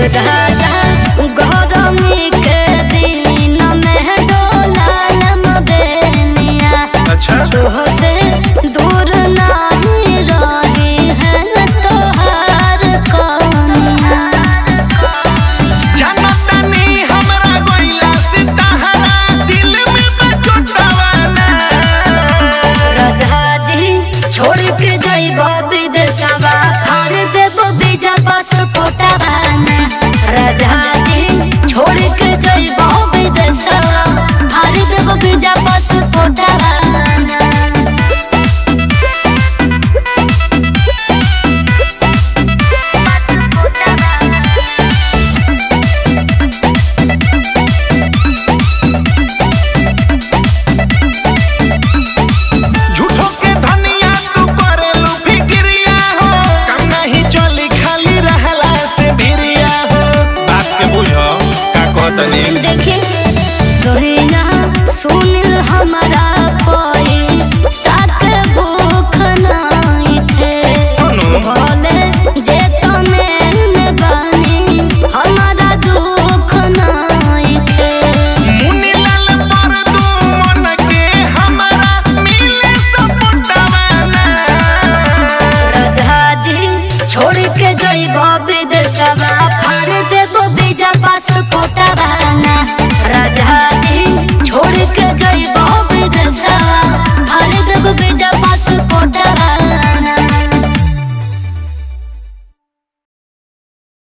राजा गरमी के दिन में डोलालम बेनिया। अच्छा से दूर नहीं रही है तोहार कनिया। जनतनी हमरा गोइला से तहरा दिल में बचोटवाना। राजा जी छोड़ के जाइबो विदेशवा हर देबो बीजा पासपोर्टवाना। राजा जी छोड़ के जाइबो विदेशवा हर देबो बीजा पासपोर्टवाना। झूठो के धनिया तू करेलू फिक्रिया हो। काम नहीं चली खाली रहला से भिरिया हो। बात के बुझो का कहतनी। देखी